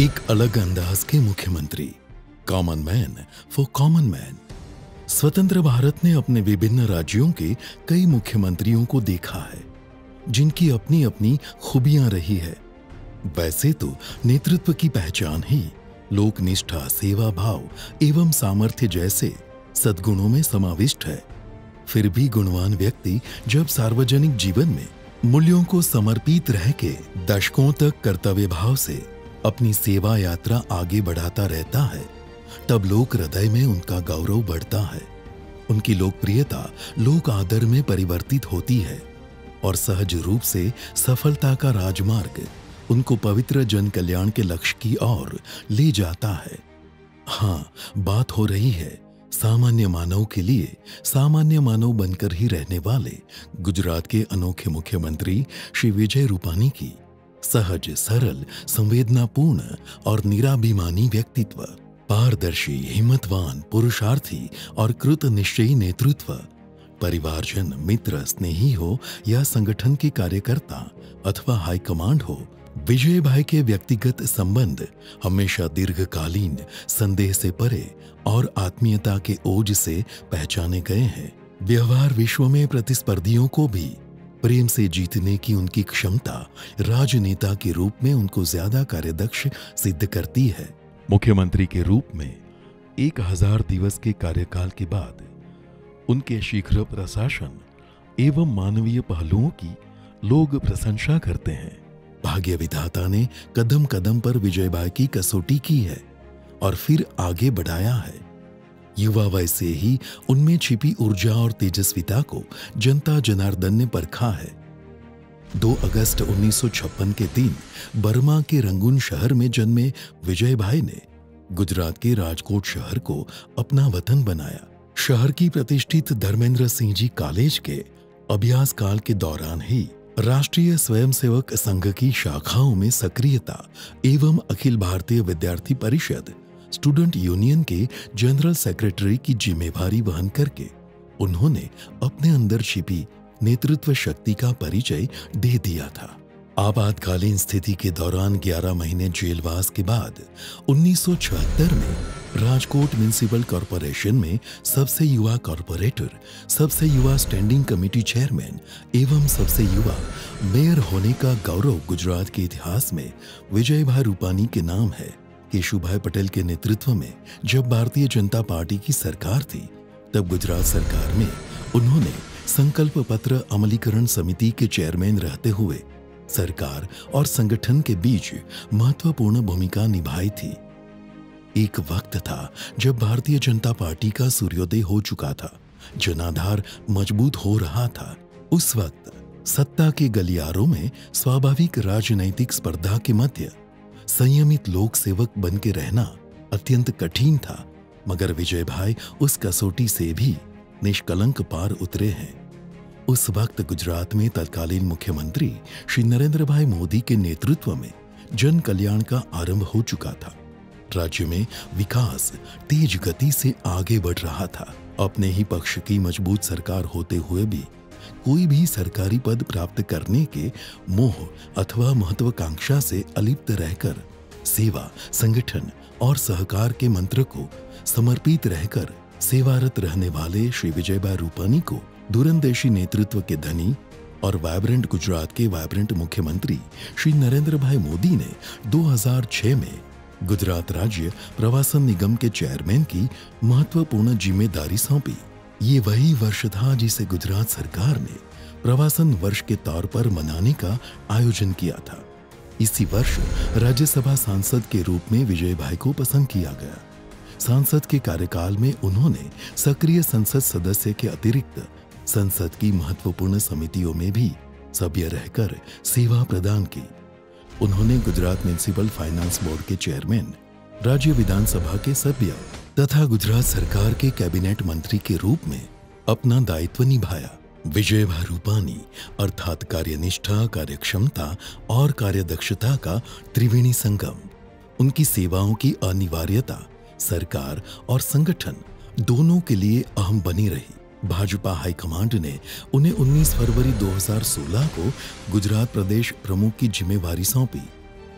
एक अलग अंदाज के मुख्यमंत्री, common man for common man. स्वतंत्र भारत ने अपने विभिन्न राज्यों के कई मुख्यमंत्रियों को देखा है जिनकी अपनी अपनी खूबियां रही है। वैसे तो नेतृत्व की पहचान ही लोकनिष्ठा, सेवा भाव एवं सामर्थ्य जैसे सद्गुणों में समाविष्ट है। फिर भी गुणवान व्यक्ति जब सार्वजनिक जीवन में मूल्यों को समर्पित रह के दशकों तक कर्तव्य भाव से अपनी सेवा यात्रा आगे बढ़ाता रहता है, तब लोक हृदय में उनका गौरव बढ़ता है। उनकी लोकप्रियता लोक आदर में परिवर्तित होती है और सहज रूप से सफलता का राजमार्ग उनको पवित्र जन कल्याण के लक्ष्य की ओर ले जाता है। हाँ, बात हो रही है सामान्य मानव के लिए सामान्य मानव बनकर ही रहने वाले गुजरात के अनोखे मुख्यमंत्री श्री विजय रूपानी की। सहज, सरल, संवेदनापूर्ण और निराभिमानी व्यक्तित्व, पारदर्शी, हिम्मतवान, पुरुषार्थी और कृत निश्चयी नेतृत्व, परिवारजन, मित्र, स्नेही हो या संगठन के कार्यकर्ता अथवा हाईकमांड हो, विजय भाई के व्यक्तिगत संबंध हमेशा दीर्घकालीन, संदेह से परे और आत्मीयता के ओज से पहचाने गए हैं। व्यवहार विश्व में प्रतिस्पर्धियों को भी प्रेम से जीतने की उनकी क्षमता राजनेता के रूप में उनको ज्यादा कार्यदक्ष सिद्ध करती है। मुख्यमंत्री के रूप में 1000 दिवस के कार्यकाल के बाद उनके शीघ्र प्रशासन एवं मानवीय पहलुओं की लोग प्रशंसा करते हैं। भाग्य विधाता ने कदम कदम पर विजय भाई की कसौटी की है और फिर आगे बढ़ाया है। युवा वय से ही उनमें छिपी ऊर्जा और तेजस्विता को जनता जनार्दन ने परखा है। 2 अगस्त 1956 के दिन बर्मा के रंगून शहर में जन्मे विजय भाई ने गुजरात के राजकोट शहर को अपना वतन बनाया। शहर की प्रतिष्ठित धर्मेंद्र सिंह जी कॉलेज के अभ्यास काल के दौरान ही राष्ट्रीय स्वयंसेवक संघ की शाखाओं में सक्रियता एवं अखिल भारतीय विद्यार्थी परिषद स्टूडेंट यूनियन के जनरल सेक्रेटरी की जिम्मेवारी वहन करके उन्होंने अपने अंदर छिपी नेतृत्व शक्ति का परिचय दे दिया था। आपातकालीन स्थिति के दौरान 11 महीने जेलवास के बाद 1976 में राजकोट म्युनिसिपल कॉरपोरेशन में सबसे युवा कॉरपोरेटर, सबसे युवा स्टैंडिंग कमेटी चेयरमैन एवं सबसे युवा मेयर होने का गौरव गुजरात के इतिहास में विजय भाई रूपानी के नाम है। केशुभाई पटेल के नेतृत्व में जब भारतीय जनता पार्टी की सरकार थी, तब गुजरात सरकार में उन्होंने संकल्प पत्र अमलीकरण समिति के चेयरमैन रहते हुए सरकार और संगठन के बीच महत्वपूर्ण भूमिका निभाई थी। एक वक्त था जब भारतीय जनता पार्टी का सूर्योदय हो चुका था, जनाधार मजबूत हो रहा था। उस वक्त सत्ता के गलियारों में स्वाभाविक राजनैतिक स्पर्धा के मध्य संयमित लोक सेवक बन के रहना अत्यंत कठिन था, मगर विजय भाई उस कसौटी से भी निष्कलंक पार उतरे हैं। उस वक्त गुजरात में तत्कालीन मुख्यमंत्री श्री नरेंद्र भाई मोदी के नेतृत्व में जन कल्याण का आरंभ हो चुका था। राज्य में विकास तेज गति से आगे बढ़ रहा था। अपने ही पक्ष की मजबूत सरकार होते हुए भी कोई भी सरकारी पद प्राप्त करने के मोह अथवा महत्वाकांक्षा से अलिप्त रहकर सेवा, संगठन और सहकार के मंत्र को समर्पित रहकर सेवारत रहने वाले श्री विजय भाई रूपानी को दूरंदेशी नेतृत्व के धनी और वाइब्रेंट गुजरात के वाइब्रेंट मुख्यमंत्री श्री नरेंद्र भाई मोदी ने 2006 में गुजरात राज्य प्रवासन निगम के चेयरमैन की महत्वपूर्ण जिम्मेदारी सौंपी। ये वही वर्ष था जिसे गुजरात सरकार ने प्रवासन वर्ष के तौर पर मनाने का आयोजन किया था। इसी वर्ष राज्यसभा सांसद के रूप में विजय भाई को पसंद किया गया। सांसद के कार्यकाल में उन्होंने सक्रिय संसद सदस्य के अतिरिक्त संसद की महत्वपूर्ण समितियों में भी सभ्य रहकर सेवा प्रदान की। उन्होंने गुजरात म्युनिसिपल फाइनेंस बोर्ड के चेयरमैन, राज्य विधानसभा के सभ्य तथा गुजरात सरकार के कैबिनेट मंत्री के रूप में अपना दायित्व निभाया। विजय भाई रूपानी अर्थात कार्यनिष्ठा, कार्यक्षमता और कार्यदक्षता का त्रिवेणी संगम। उनकी सेवाओं की अनिवार्यता सरकार और संगठन दोनों के लिए अहम बनी रही। भाजपा हाईकमांड ने उन्हें 19 फरवरी 2016 को गुजरात प्रदेश प्रमुख की जिम्मेवारी सौंपी।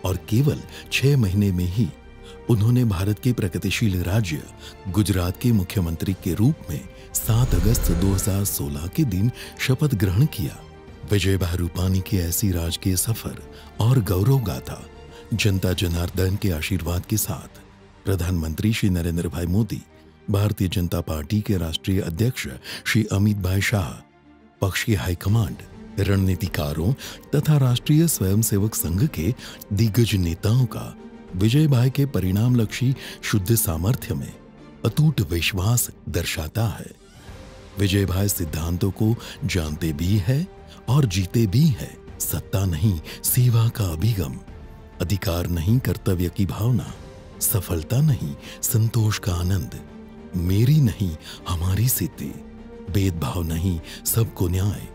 और केवल 6 महीने में ही उन्होंने भारत के प्रगतिशील राज्य गुजरात के मुख्यमंत्री के रूप में 7 अगस्त 2016 के दिन शपथ ग्रहण किया। विजय भाई रूपानी की ऐसी राजकीय सफर और गौरव गाथा जनता जनार्दन के आशीर्वाद के साथ प्रधानमंत्री श्री नरेंद्र भाई मोदी, भारतीय जनता पार्टी के राष्ट्रीय अध्यक्ष श्री अमित भाई शाह, पक्ष के हाईकमांड, रणनीतिकारों तथा राष्ट्रीय स्वयंसेवक संघ के दिग्गज नेताओं का विजय भाई के परिणामलक्षी शुद्ध सामर्थ्य में अटूट विश्वास दर्शाता है। विजय भाई सिद्धांतों को जानते भी है और जीते भी है। सत्ता नहीं सेवा का अभिगम, अधिकार नहीं कर्तव्य की भावना, सफलता नहीं संतोष का आनंद, मेरी नहीं हमारी सिद्धि, भेदभाव नहीं सबको न्याय,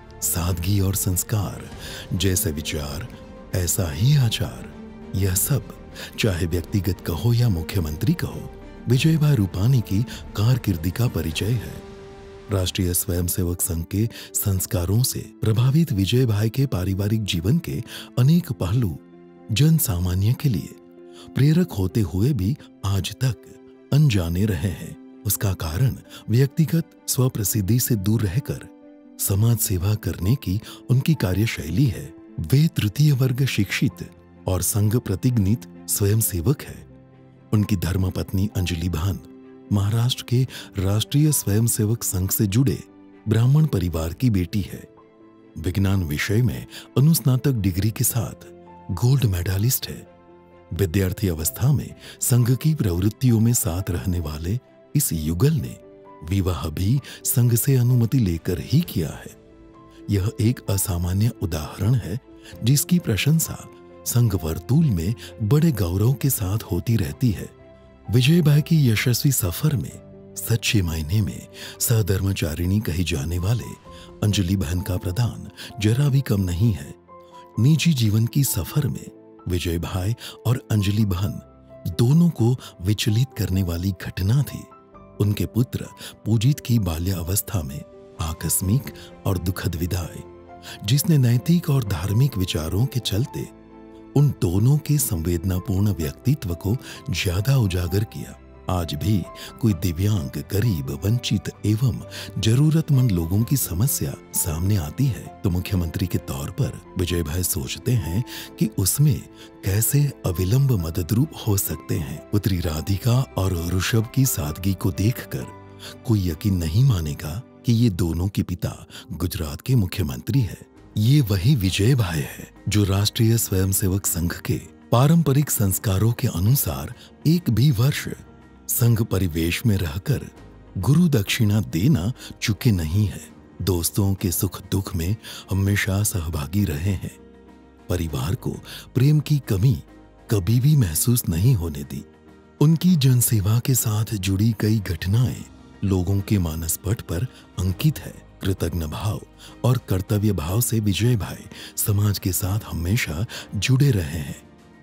सादगी और संस्कार, जैसे विचार ऐसा ही आचार, यह सब चाहे व्यक्तिगत कहो या मुख्यमंत्री कहो, विजय भाई रूपानी की कारकिर्दी का परिचय है। राष्ट्रीय स्वयंसेवक संघ के संस्कारों से प्रभावित विजय भाई के पारिवारिक जीवन के अनेक पहलू जन सामान्य के लिए प्रेरक होते हुए भी आज तक अनजाने रहे हैं। उसका कारण व्यक्तिगत स्वप्रसिद्धि से दूर रहकर समाज सेवा करने की उनकी कार्यशैली है। वे तृतीय वर्ग शिक्षित और संघ प्रतिज्ञित स्वयंसेवक है। उनकी धर्मपत्नी अंजलि भान महाराष्ट्र के राष्ट्रीय स्वयंसेवक संघ से जुड़े ब्राह्मण परिवार की बेटी है। विज्ञान विषय में अनुस्नातक डिग्री के साथ गोल्ड मेडलिस्ट है। विद्यार्थी अवस्था में संघ की प्रवृत्तियों में साथ रहने वाले इस युगल ने विवाह भी संघ से अनुमति लेकर ही किया है। यह एक असामान्य उदाहरण है जिसकी प्रशंसा संघ वर्तुल में बड़े गौरव के साथ होती रहती है। विजय भाई की यशस्वी सफर में सच्चे मायने में सहधर्मचारिणी कही जाने वाले अंजलि बहन का प्रदान जरा भी कम नहीं है। निजी जीवन की सफर में विजय भाई और अंजलि बहन दोनों को विचलित करने वाली घटना थी उनके पुत्र पूजित की बाल्यावस्था में आकस्मिक और दुखद विदाई, जिसने नैतिक और धार्मिक विचारों के चलते उन दोनों के संवेदनापूर्ण व्यक्तित्व को ज्यादा उजागर किया। आज भी कोई दिव्यांग, गरीब, वंचित एवं जरूरतमंद लोगों की समस्या सामने आती है तो मुख्यमंत्री के तौर पर विजय भाई सोचते हैं कि उसमें कैसे अविलंब मददरूप हो सकते हैं। पुत्री राधिका और ऋषभ की सादगी को देखकर कोई यकीन नहीं मानेगा कि ये दोनों के पिता गुजरात के मुख्यमंत्री है। ये वही विजय भाई है जो राष्ट्रीय स्वयंसेवक संघ के पारंपरिक संस्कारों के अनुसार एक भी वर्ष संघ परिवेश में रहकर गुरु दक्षिणा देना चुके नहीं है। दोस्तों के सुख दुख में हमेशा सहभागी रहे हैं। परिवार को प्रेम की कमी कभी भी महसूस नहीं होने दी। उनकी जनसेवा के साथ जुड़ी कई घटनाएं लोगों के मानस पट पर अंकित है। कृतज्ञ भाव और कर्तव्य भाव से विजय भाई समाज के साथ हमेशा जुड़े रहे हैं।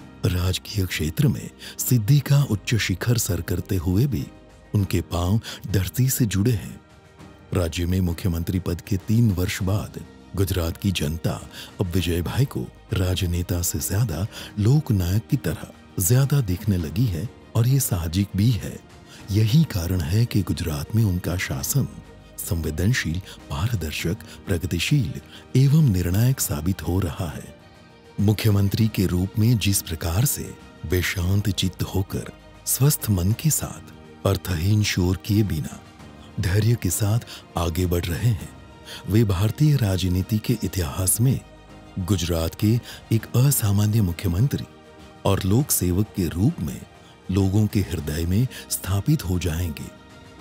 राजकीय क्षेत्र में सिद्धि का उच्च शिखर सर करते हुए भी उनके पांव धरती से जुड़े हैं। राज्य में मुख्यमंत्री पद के 3 वर्ष बाद गुजरात की जनता अब विजय भाई को राजनेता से ज्यादा लोकनायक की तरह ज्यादा देखने लगी है और ये साहजिक भी है। यही कारण है कि गुजरात में उनका शासन संवेदनशील, पारदर्शक, प्रगतिशील एवं निर्णायक साबित हो रहा है। मुख्यमंत्री के रूप में जिस प्रकार से वे शांत चित्त होकर स्वस्थ मन के साथ अर्थहीन शोर किए बिना धैर्य के साथ आगे बढ़ रहे हैं, वे भारतीय राजनीति के इतिहास में गुजरात के एक असामान्य मुख्यमंत्री और लोक सेवक के रूप में लोगों के हृदय में स्थापित हो जाएंगे।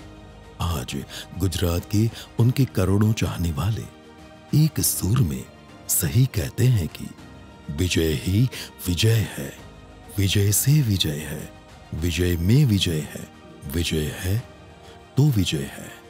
आज गुजरात के उनके करोड़ों चाहने वाले एक सुर में सही कहते हैं कि विजय ही विजय है, विजय से विजय है, विजय में विजय है, विजय है तो विजय है।